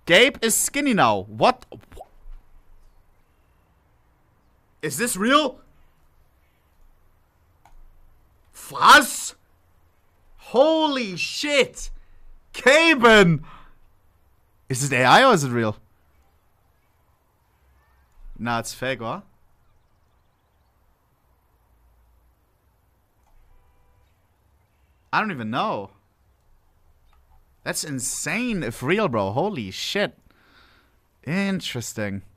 Gabe is skinny now. What? Is this real? Was? Holy shit! Gaben! Is it AI or is it real? Nah, it's fake, or? I don't even know. That's insane if real, bro. Holy shit. Interesting.